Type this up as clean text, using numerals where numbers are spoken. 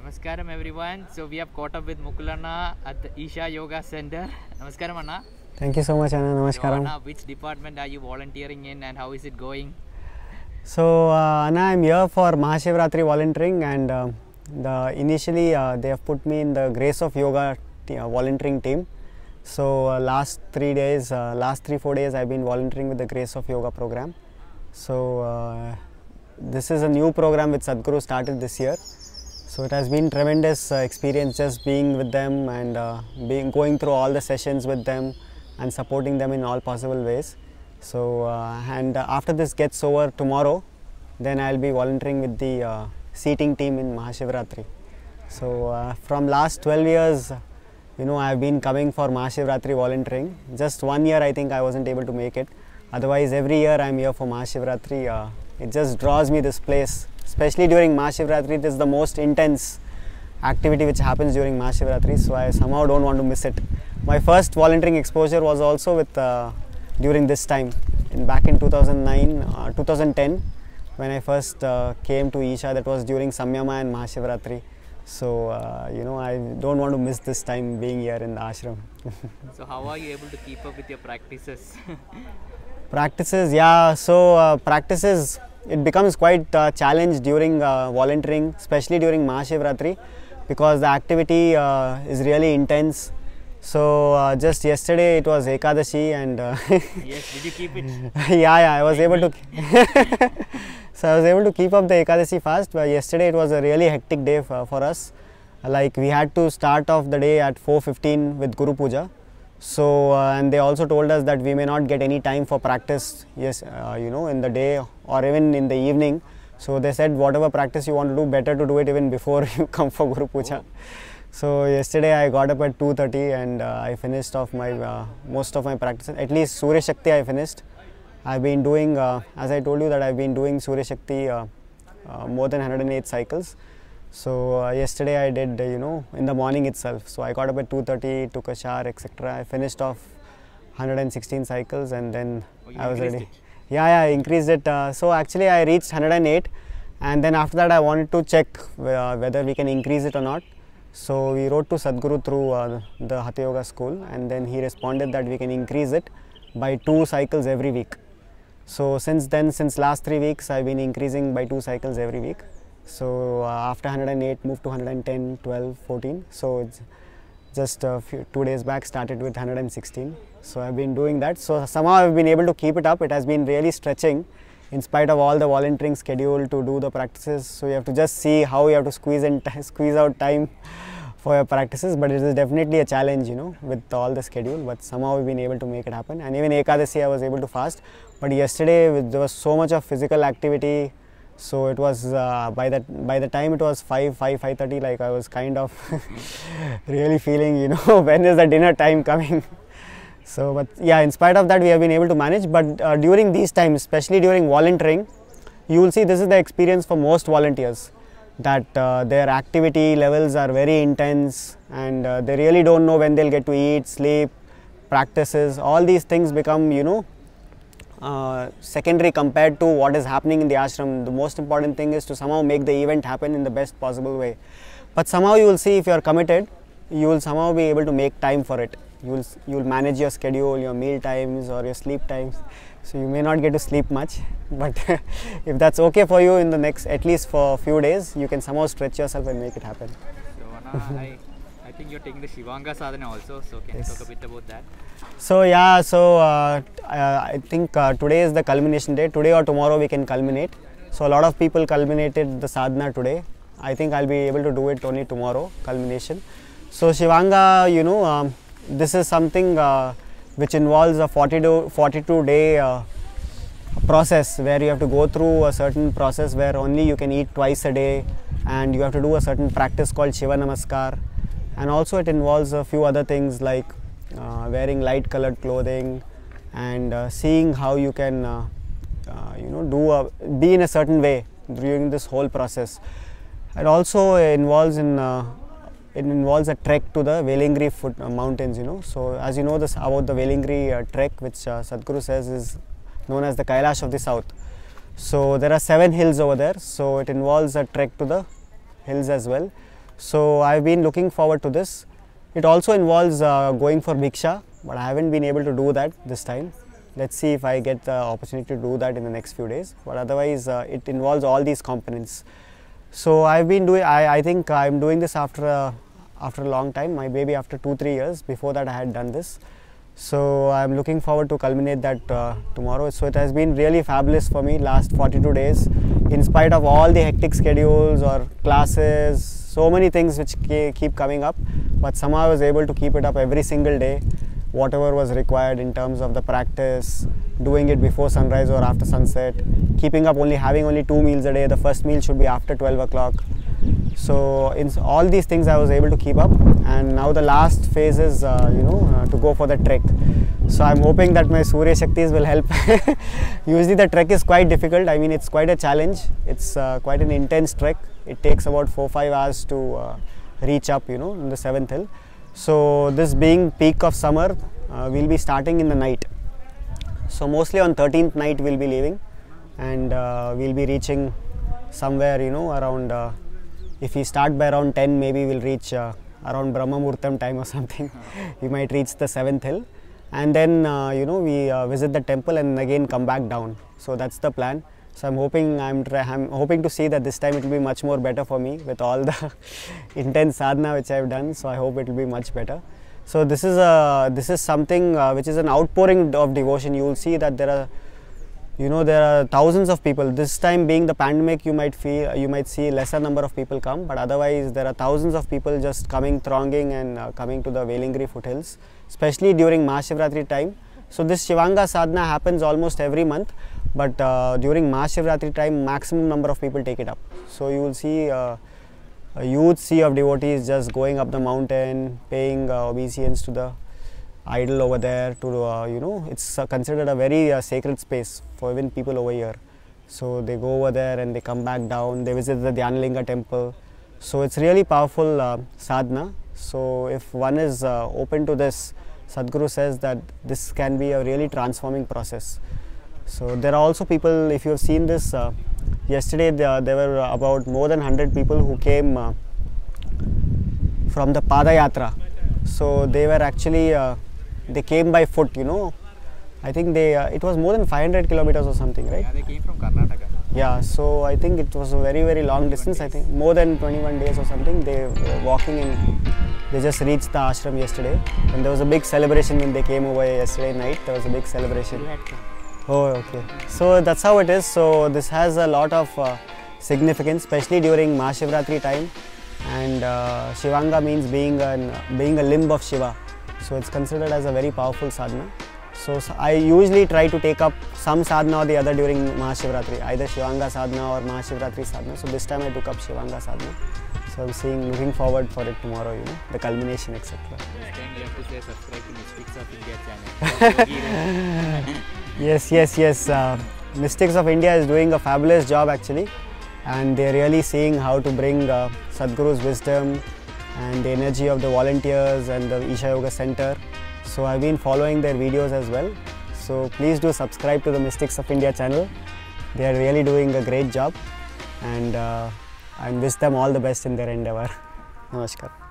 Namaskaram everyone. So we have caught up with Mukulana at the Isha Yoga Center. Namaskaram Anna. Thank you so much, Anna. So Namaskaram. Anna, which department are you volunteering in and how is it going? So, Anna, I'm here for Mahashivratri volunteering, and initially they have put me in the Grace of Yoga volunteering team. So, last 4 days, I've been volunteering with the Grace of Yoga program. So, this is a new program which Sadhguru started this year. So, it has been tremendous experience just being with them and going through all the sessions with them and supporting them in all possible ways. So, after this gets over tomorrow, then I'll be volunteering with the seating team in Mahashivratri. So, from last 12 years, I've been coming for Mahashivratri volunteering. Just 1 year I think I wasn't able to make it. Otherwise, every year I'm here for Mahashivratri. It just draws me this place, especially during Mahashivratri. This is the most intense activity which happens during Mahashivratri, so I somehow don't want to miss it. My first volunteering exposure was also with during this time, back in 2010, when I first came to Isha. That was during Samyama and Mahashivratri. So, I don't want to miss this time being here in the ashram. So how are you able to keep up with your practices? Practices, yeah. So, practices, it becomes quite a challenge during volunteering, especially during Mahashivratri, because the activity is really intense. So, just yesterday it was Ekadashi and Yes, did you keep it? yeah, I was able to so I was able to keep up the Ekadashi fast, but yesterday it was a really hectic day for us. Like, we had to start off the day at 4:15 with Guru Puja. So, and they also told us that we may not get any time for practice, yes, in the day or even in the evening. So, they said whatever practice you want to do, better to do it even before you come for Guru Puja. Oh. So, yesterday I got up at 2:30 and I finished off my most of my practices. At least Surya Shakti I finished. I've been doing, as I told you, that I've been doing Surya Shakti more than 108 cycles. So, yesterday I did, in the morning itself. So, I got up at 2:30, took a shower, etc. I finished off 116 cycles and then I was ready. Yeah, I increased it. So, actually I reached 108, and then after that I wanted to check whether we can increase it or not. So, we wrote to Sadhguru through the Hatha Yoga school, and then he responded that we can increase it by 2 cycles every week. So, since last 3 weeks I've been increasing by 2 cycles every week. So, after 108 moved to 110, 12, 14. So, it's just 2 days back started with 116. So, I've been doing that. So, somehow I've been able to keep it up. It has been really stretching in spite of all the volunteering schedule to do the practices. So, you have to just see how you have to squeeze out time for your practices, but it is definitely a challenge, with all the schedule, but somehow we've been able to make it happen. And even Ekadasi I was able to fast, but yesterday there was so much of physical activity. So, it was by the time it was 5:30, like I was kind of really feeling, when is the dinner time coming. So, but yeah, in spite of that we have been able to manage. But during these times, especially during volunteering, you will see this is the experience for most volunteers, that their activity levels are very intense and they really don't know when they'll get to eat, sleep, practices. All these things become, secondary compared to what is happening in the ashram. The most important thing is to somehow make the event happen in the best possible way. But somehow you will see, if you are committed, you will somehow be able to make time for it. You will manage your schedule, your meal times or your sleep times. So, you may not get to sleep much, but if that's okay for you in the next, at least for a few days, you can somehow stretch yourself and make it happen. So Anna, I think you're taking the Shivanga Sadhana also, so can you talk a bit about that? So, yeah, I think today is the culmination day. Today or tomorrow we can culminate. So, a lot of people culminated the sadhana today. I think I'll be able to do it only tomorrow, culmination. So, Shivanga, this is something which involves a 42-day process, where you have to go through a certain process where only you can eat twice a day, and you have to do a certain practice called Shiva Namaskar. And also it involves a few other things like wearing light colored clothing and seeing how you can be in a certain way during this whole process. It also involves a trek to the Velingri mountains, So, as you know about the Velingri trek, which Sadhguru says is known as the Kailash of the South. So, there are 7 hills over there. So, it involves a trek to the hills as well. So I've been looking forward to this. It also involves going for Bhiksha, but I haven't been able to do that this time. Let's see if I get the opportunity to do that in the next few days. But otherwise, it involves all these components. So I've been doing. I think I'm doing this after a long time. Maybe after 2-3 years. Before that, I had done this. So I'm looking forward to culminate that tomorrow. So it has been really fabulous for me last 42 days. In spite of all the hectic schedules or classes, so many things which keep coming up, but somehow I was able to keep it up every single day. Whatever was required in terms of the practice, doing it before sunrise or after sunset, keeping up having only 2 meals a day. The first meal should be after 12 o'clock. So in all these things I was able to keep up, and now the last phase is to go for the trek. So I'm hoping that my Surya Shaktis will help. Usually the trek is quite difficult. I mean, it's quite a challenge. It's quite an intense trek. It takes about 4-5 hours to reach up, in the 7th hill. So this being peak of summer, we'll be starting in the night. So mostly on 13th night we'll be leaving, and we'll be reaching somewhere, around, if we start by around 10, maybe we'll reach around Brahma Muhurtam time or something. We might reach the 7th hill, and then we visit the temple and again come back down. So that's the plan. So I'm hoping to see that this time it will be much more better for me with all the intense sadhana which I've done. So I hope it will be much better. So this is something which is an outpouring of devotion. You will see that there are thousands of people. This time being the pandemic, you might see lesser number of people come, but otherwise there are thousands of people just thronging and coming to the Velingiri foothills, especially during Mahashivratri time. So this Shivanga sadhana happens almost every month, but during Mahashivratri time, maximum number of people take it up. So you will see a huge sea of devotees just going up the mountain, paying obeisance to the idol over there. It's considered a very sacred space for even people over here. So they go over there and they come back down. They visit the Dhyanlinga temple. So it's really powerful sadhana. So if one is open to this, Sadhguru says that this can be a really transforming process. So there are also people, if you have seen this, yesterday there were about more than 100 people who came from the Padayatra. So they were actually, they came by foot, I think it was more than 500 kilometers or something, right? Yeah, they came from Karnataka. Yeah, so I think it was a very, very long distance. I think more than 21 days or something. They were walking and they just reached the ashram yesterday. And there was a big celebration when they came over yesterday night. There was a big celebration. Oh, okay. So that's how it is. So this has a lot of significance, especially during Mahashivratri time. And Shivanga means being a limb of Shiva. So it's considered as a very powerful sadhana. So I usually try to take up some sadhana or the other during Mahashivratri, either Shivanga sadhana or Mahashivratri sadhana. So this time I took up Shivanga sadhana. So I'm looking forward for it tomorrow, the culmination, etc. This time you have to say subscribe to Mystics of India channel. Yes. Mystics of India is doing a fabulous job actually, and they're really seeing how to bring Sadhguru's wisdom and the energy of the volunteers and the Isha Yoga Center. So I've been following their videos as well. So please do subscribe to the Mystics of India channel. They are really doing a great job, and I wish them all the best in their endeavor. Namaskar.